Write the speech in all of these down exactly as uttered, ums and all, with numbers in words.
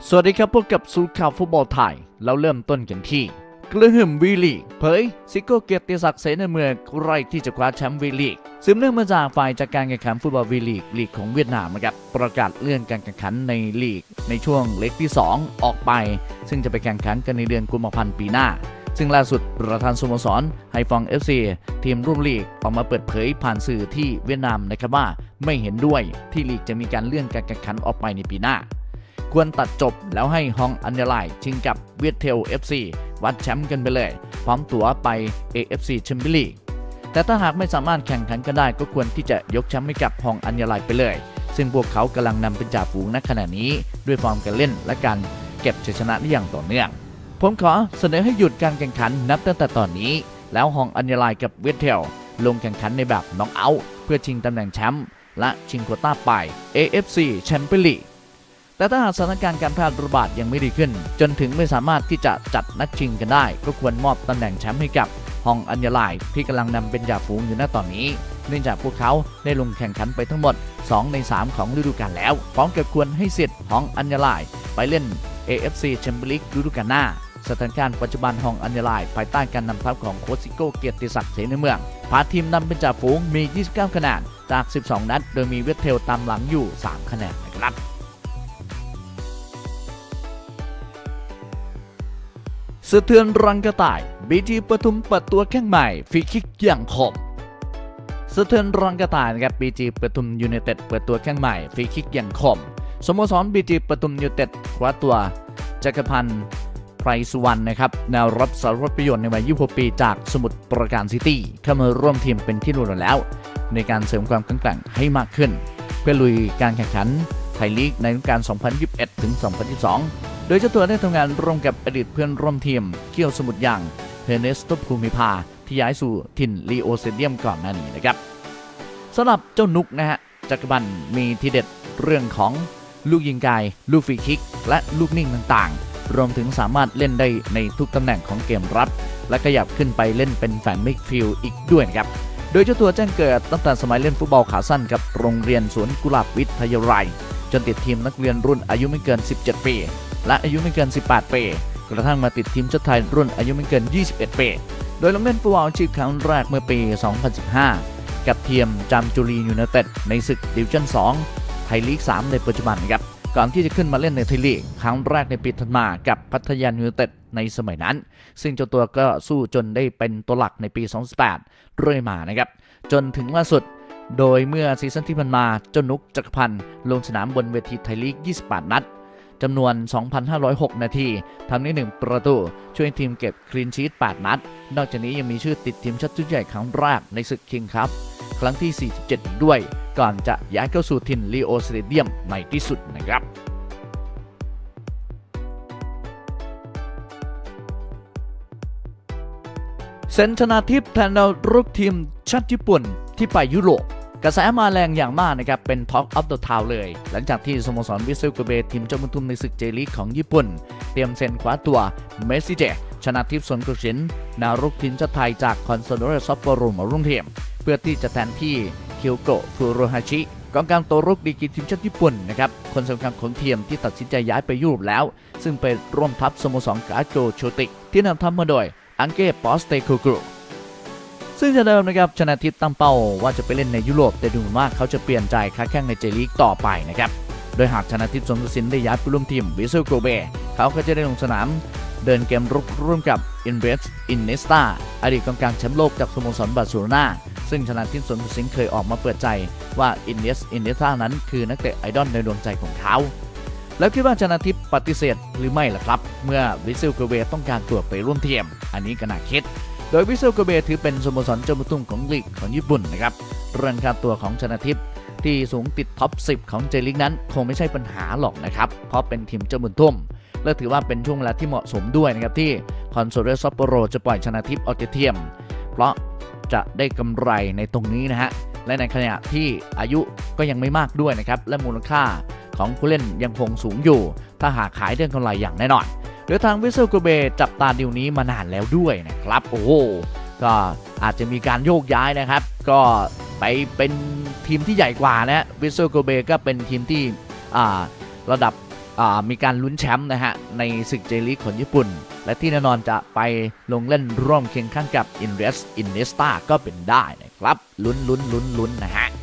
สวัสดีครับพบกับสูตรข่าวฟุตบอลไทยเราเริ่มต้นกันที่กระหึ่มวีลีกเผยซิโก้เกียรติศักดิ์เสนาเมืองไร่ที่จะคว้าแชมป์วีลีกสืบเนื่องมาจากฝ่ายจัดการแข่งขันฟุตบอลวีลีกลีกของเวียดนามนะครับประกาศเลื่อนการแข่งขันในลีกในช่วงเล็กที่สองออกไปซึ่งจะไปแข่งขันกันในเดือนกุมภาพันธ์ปีหน้าซึ่งล่าสุดประธานสโมสรไฮฟอง เอฟ ซี ทีมร่วมลีกออกมาเปิดเผยผ่านสื่อที่เวียดนามนะครับว่าไม่เห็นด้วยที่ลีกจะมีการเลื่อนการแข่งขันออกไปในปีหน้าควรตัดจบแล้วให้ฮองอัญญาไลชิงกับเวียดเทล เอฟ ซี วัดแชมป์กันไปเลยพร้อมตั๋วไป เอ เอฟ ซี แชมเปี้ยนลีกแต่ถ้าหากไม่สามารถแข่งขันกันได้ก็ควรที่จะยกแชมป์ให้กับฮองอัญญาไลไปเลยซึ่งพวกเขากำลังนำเป็นจ่าฝูงณขณะนี้ด้วยฟอร์มการเล่นและการเก็บชัยชนะได้อย่างต่อเนื่องผมขอเสนอให้หยุดการแข่งขันนับตั้งแต่ตอนนี้แล้วฮองอัญญาไลกับเวียดเทลลงแข่งขันในแบบน็อกเอาท์เพื่อชิงตำแหน่งแชมป์และชิงโควต้าไป เอ เอฟ ซี แชมเปี้ยนลีกแต่ถ้าหากสถานการณ์การแพร่ระบาดยังไม่ดีขึ้นจนถึงไม่สามารถที่จะจัดนัดชิงกันได้ก็ควรมอบตำแหน่งแชมป์ให้กับฮองอัญญาไลที่กำลังนำเป็นจ่าฝูงอยู่ณตอนนี้เนื่องจากพวกเขาได้ลงแข่งขันไปทั้งหมดสองในสามของฤดูกาลแล้วพร้อมกับควรให้สิทธิ์ฮองอัญญาไลไปเล่น เอ เอฟ ซี แชมเปี้ยนลีกฤดูกาลหน้าสถานการณ์ปัจจุบันฮองอัญญาไลภายใต้การนำทัพของโค้ชซิโก้เกียรติศักดิ์เสนาเมืองพาทีมนำเป็นจ่าฝูงมียี่สิบเก้าคะแนนจากสิบสองนัดโดยมีเวียดเทลตามหลังอยู่สามคะแนนนะครับสะเทือนรังกระต่าย บี จี ปทุมเปิดตัวแข้งใหม่ฟรีคิกอย่างคมสะเทือนรังกระต่ายนะครับ บี จี ปทุมยูไนเต็ดเปิดตัวแข้งใหม่ฟรีคิกอย่างคมสโมสร บี จี ปทุมยูไนเต็ดคว้าตัวจักรพันธ์ไพรสุวรรณนะครับแนวรับสารพัดประโยชน์ในวัยยี่สิบหกปีจากสมุทรปราการซิตี้เข้ามาร่วมทีมเป็นที่รู้แล้วในการเสริมความแข็งแกร่งให้มากขึ้นเพื่อลุยการแข่งขันไทยลีกในฤดูกาล สองพันยี่สิบเอ็ด ถึง สองพันยี่สิบสองโดยเจ้าตัวได้ทำงานร่วมกับอดีตเพื่อนร่วมทีมเคี่ยวสมุทรอย่างเฮเนสโตภูมิภาที่ย้ายสู่ถิ่นลีโอสเตเดียมก่อนหน้านี้นะครับสำหรับเจ้านุกนะฮะจักรพันธ์มีทีเด็ดเรื่องของลูกยิงไกลลูกฟรีคิกและลูกนิ่งต่างๆรวมถึงสามารถเล่นได้ในทุกตำแหน่งของเกมรับและขยับขึ้นไปเล่นเป็นแฟนมิดฟิลด์อีกด้วยนะครับโดยเจ้าตัวแจ้งเกิดตั้งแต่สมัยเล่นฟุตบอลขาสั้นกับโรงเรียนสวนกุหลาบวิทยาลัยจนติดทีมนักเรียนรุ่นอายุไม่เกินสิบเจ็ดปีและอายุไม่เกินสิบแปดปีกระทั่งมาติดทีมชาติไทยรุ่นอายุไม่เกินยี่สิบเอ็ดปีโดยลงเล่นฟุตบอลอาชีพครั้งแรกเมื่อปีสองพันสิบห้ากับทีมจามจุรียูไนเต็ดในศึกดิวิชั่นสองไทยลีกสามในปัจจุบันครับก่อนที่จะขึ้นมาเล่นในไทยลีกครั้งแรกในปีถัดมากับพัทยายูไนเต็ดในสมัยนั้นซึ่งเจ้าตัวก็สู้จนได้เป็นตัวหลักในปีสองพันสิบแปดเรื่อยมานะครับจนถึงล่าสุดโดยเมื่อซีซั่นที่ผ่านมาเจ้านุกจักรพันธ์ลงสนามบนเวทีไทยลีกยี่สิบแปดนัดจำนวน สองพันห้าร้อยหก นาทีทำได้หนึ่งประตูช่วยทีมเก็บคลีนชีทแปดนัดนอกจากนี้ยังมีชื่อติดทีมชาติชุดใหญ่ครั้งแรกในศึกคิงคัพครั้งที่สี่สิบเจ็ดด้วยก่อนจะย้ายเข้าสู่ถิ่นลีโอสเตเดียมในที่สุดนะครับเซนชนาทิพย์แทนดาวรุกทีมชาติญี่ปุ่นที่ไปยุโรปกระแสมาแรงอย่างมากนะครับเป็น Talk of the Town เลยหลังจากที่สโมสรวิเซลโกเบทีมเจ้าบุญทุ่มในศึกเจลีกของญี่ปุ่นเตรียมเซ็นคว้าตัวเมสซิเจชนาทิพย์สนกุลศิลป์นารุกทีมชาติไทยจากคอนซาโดเรซัปโปโรมาร่วมทีมเพื่อที่จะแทนที่เคียวโกะฟูโรฮาชิกองกลางตัวรุกดีกรีทีมชาติญี่ปุ่นนะครับคนสำคัญของทีมที่ตัดสินใจย้ายไปยุโรปแล้วซึ่งเป็นร่วมทัพสโมสรกาโจโชติกที่นำทัพมาโดยอังเก้ปอสเตคูกรุซึ่งจะเดิมนะครับชนะทิพย์ตั้งเป้าว่าจะไปเล่นในยุโรปแต่ดูเหมือนว่าเขาจะเปลี่ยนใจค้าแข่งในเจลีกต่อไปนะครับโดยหากชนะทิพย์สนกุลศิลป์ได้ย้ายไปร่วมทีมวิเซลโกเบเขาก็จะได้ลงสนามเดินเกมรุกร่วมกับอินเวสอินเนสตาอดีตกองกลางแชมป์โลกจากสโมสรบาร์เซโลนาซึ่งชนะทิพย์สนกุลศิลป์เคยออกมาเปิดใจว่าอินเนสอินเนสตานั้นคือนักเตะไอดอลในดวงใจของเขาแล้วคิดว่าชนะทิพย์ปฏิเสธหรือไม่ล่ะครับเมื่อวิเซลโกเบต้องการตัวไปร่วมทีมอันนี้ก็น่าคิดโดยวิเซลโกเบถือเป็นสโมสรเจ้าบุญทุ่มของลีกของญี่ปุ่นนะครับเรื่องค่าตัวของชนะทิพย์ที่สูงติดท็อปสิบของเจลีกนั้นคงไม่ใช่ปัญหาหรอกนะครับเพราะเป็นทีมเจ้าบุญทุ่มและถือว่าเป็นช่วงเวลาที่เหมาะสมด้วยนะครับที่คอนโซเรซัปโปโรจะปล่อยชนะทิพย์ออกจากทีมเพราะจะได้กำไรในตรงนี้นะฮะและในขณะที่อายุก็ยังไม่มากด้วยนะครับและมูลค่าของผู้เล่นยังคงสูงอยู่ถ้าหากขายได้กำไรอย่างแน่นอนโดยทางวิเซลโกเบจับตาดีลนี้มานานแล้วด้วยนะครับโอ้โหก็อาจจะมีการโยกย้ายนะครับก็ไปเป็นทีมที่ใหญ่กว่านะวิเซลโกเบก็เป็นทีมที่อ่าระดับมีการลุ้นแชมป์นะฮะในศึกเจลีกของญี่ปุ่นและที่แน่นอนจะไปลงเล่นร่วมเคียงข้างกับอินเรสอินเนสตาก็เป็นได้นะครับลุ้นลุ้นลุ้นลุ้นนะฮะ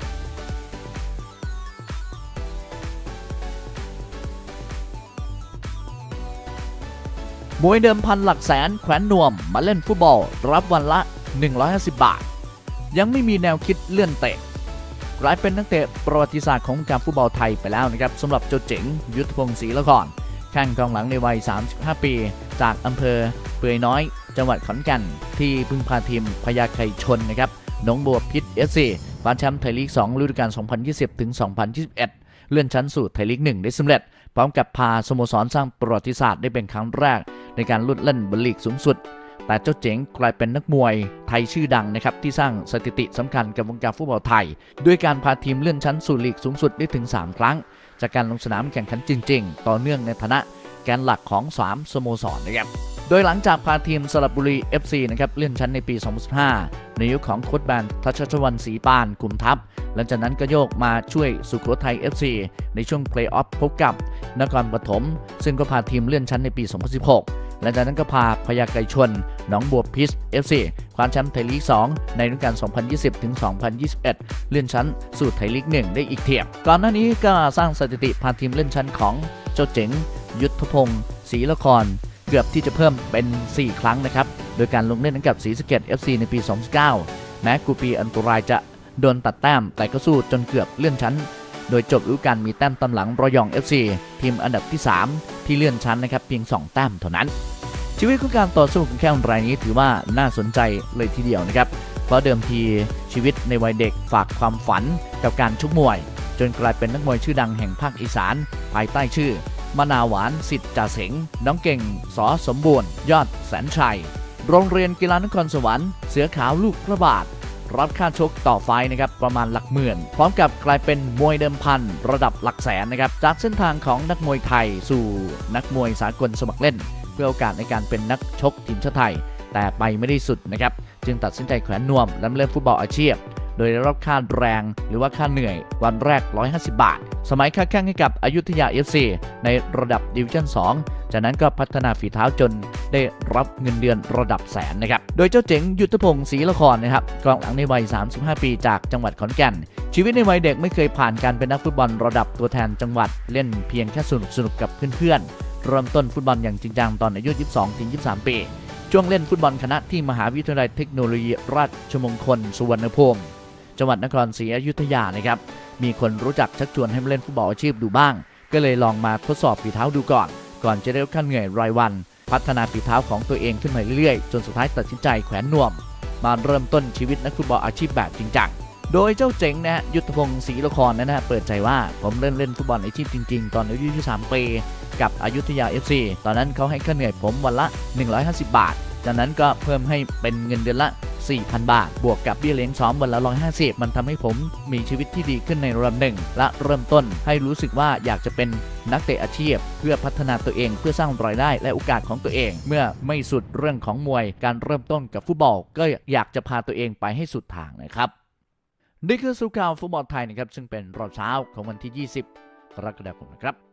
มวยเดิมพันหลักแสนแขวนนวมมาเล่นฟุตบอลรับวันละหนึ่งร้อยห้าสิบบาทยังไม่มีแนวคิดเลื่อนเตะกลายเป็นนักเตะประวัติศาสตร์ของวงการฟุตบอลไทยไปแล้วนะครับสำหรับเจ้าเจ๋งยุทธพงศ์ศรีละครแข้งกองหลังในวัยสามสิบห้าปีจากอำเภอเปื่อยน้อยจังหวัดขอนแก่นที่พึ่งพาทีมพญาไข่ชนนะครับหนองบัวพิษ เอฟ ซี คว้าแชมป์ไทยลีกสองฤดูกาล สองพันยี่สิบถึงสองพันยี่สิบเอ็ด เลื่อนชั้นสู่ไทยลีกหนึ่งได้สำเร็จพร้อมกับพาสโมสรสร้างประวัติศาสตร์ได้เป็นครั้งแรกในการลุ้นเล่นบอลลีกสูงสุดแต่เจ้าเจ๋งกลายเป็นนักมวยไทยชื่อดังนะครับที่สร้างสถิติสำคัญกับวงการฟุตบอลไทยด้วยการพาทีมเลื่อนชั้นสู่ลีกสูงสุดได้ถึงสามครั้งจากการลงสนามแข่งขันจริงๆต่อเนื่องในฐานะแกนหลักของสามสโมสรนะครับโดยหลังจากพาทีมสระบุรี เอฟ ซี นะครับเลื่อนชั้นในปี สองพันสิบห้า ในยุคของโค้ชแบนทัชชวรรณศรีปานกลุ่มทัพหลังจากนั้นก็โยกมาช่วยสุโขทัย เอฟ ซี ในช่วงเพลย์ออฟพบกับนครปฐมซึ่งก็พาทีมเลื่อนชั้นในปี สองพันสิบหก หลังจากนั้นก็พาพญาไก่ชนหนองบัวพิษ เอฟ ซี คว้าแชมป์ไทยลีกสองในฤดูกาล สองพันยี่สิบถึงสองพันยี่สิบเอ็ด เลื่อนชั้นสู่ไทยลีกหนึ่งได้อีกเทียบก่อนหน้านี้ก็สร้างสถิติพาทีมเลื่อนชั้นของเจ้าเจ๋งยุทธพงศ์ศรีละครเกือบที่จะเพิ่มเป็นสี่ครั้งนะครับโดยการลงเล่นกับศรีสะเกษ เอฟ ซี ในปี สองพันสิบเก้า แม้กูปีอันตรายจะโดนตัดแต้มแต่ก็สู้จนเกือบเลื่อนชั้นโดยจบฤดูกาลมีแต้มตามหลังระยอง เอฟ ซี ทีมอันดับที่สามที่เลื่อนชั้นนะครับเพียงสองแต้มเท่านั้นชีวิตของการต่อสู้ของแข้งรายนี้ถือว่าน่าสนใจเลยทีเดียวนะครับเพราะเดิมทีชีวิตในวัยเด็กฝากความฝันกับการชกมวยจนกลายเป็นนักมวยชื่อดังแห่งภาคอีสานภายใต้ชื่อมะนาวหวานสิทธิ์จ่าเสงน้องเก่งสอสมบูรณ์ยอดแสนชัยโรงเรียนกีฬานครสวรรค์เสือขาวลูกพระบาทรับค่าชกต่อไฟนะครับประมาณหลักหมื่นพร้อมกับกลายเป็นมวยเดิมพันระดับหลักแสนนะครับจากเส้นทางของนักมวยไทยสู่นักมวยสากลสมัครเล่นเพื่อโอกาสในการเป็นนักชกทีมชาติไทยแต่ไปไม่ได้สุดนะครับจึงตัดสินใจแขวนนวมและเล่นฟุตบอลอาชีพโดยได้รับค่าแรงหรือว่าค่าเหนื่อยวันแรกหนึ่งร้อยห้าสิบบาทสมัยค้าแข่งให้กับอยุธยา เอฟ ซี ในระดับดิวิชั่นสองจากนั้นก็พัฒนาฝีเท้าจนได้รับเงินเดือนระดับแสนนะครับโดยเจ้าเจ๋งยุทธพงศ์ศรีละครนะครับกองหลังในวัยสามสิบห้าปีจากจังหวัดขอนแก่นชีวิตในวัยเด็กไม่เคยผ่านการเป็นนักฟุตบอลระดับตัวแทนจังหวัดเล่นเพียงแค่สนุกสนุกกับเพื่อนๆเริ่มต้นฟุตบอลอย่างจริงจังตอนอายุ ยี่สิบสองถึงยี่สิบสาม ปีช่วงเล่นฟุตบอลคณะที่มหาวิทยาลัยเทคโนโลยีราชมงคลสุวรรณภูมิจังหวัดนครศรีอยุธยานะครับมีคนรู้จักชักชวนให้มาเล่นฟุตบอลอาชีพดูบ้างก็เลยลองมาทดสอบฝีเท้าดูก่อนก่อนจะได้รับค่าเหนื่อยรายวันพัฒนาฝีเท้าของตัวเองขึ้นมาเรื่อยๆจนสุดท้ายตัดสินใจแขวนนวมมาเริ่มต้นชีวิตนักฟุตบอลอาชีพแบบจริงจังโดยเจ้าเจ๋งนะฮะยุทธพงศ์ศรีละครนะฮะเปิดใจว่าผมเล่นเล่นฟุตบอลอาชีพจริงๆตอนอายุยี่สิบสามปีกับอยุธยา เอฟ ซี ตอนนั้นเขาให้ค่าเหนื่อยผมวันละหนึ่งร้อยห้าสิบบาทจากนั้นก็เพิ่มให้เป็นเงินเดือนละ สี่พัน บาทบวกกับเบี้ยเลี้ยงซ้อมวันละหนึ่งร้อยห้าสิบมันทำให้ผมมีชีวิตที่ดีขึ้นในระดับหนึ่งและเริ่มต้นให้รู้สึกว่าอยากจะเป็นนักเตะอาชีพเพื่อพัฒนาตัวเองเพื่อสร้างรายได้และโอกาสของตัวเองเมื่อไม่สุดเรื่องของมวยการเริ่มต้นกับฟุตบอลก็อยากจะพาตัวเองไปให้สุดทางนะครับนี่คือสุข่าวฟุตบอลไทยนะครับซึ่งเป็นรอบเช้าของวันที่ยี่สิบกรกฎาคมนะครับ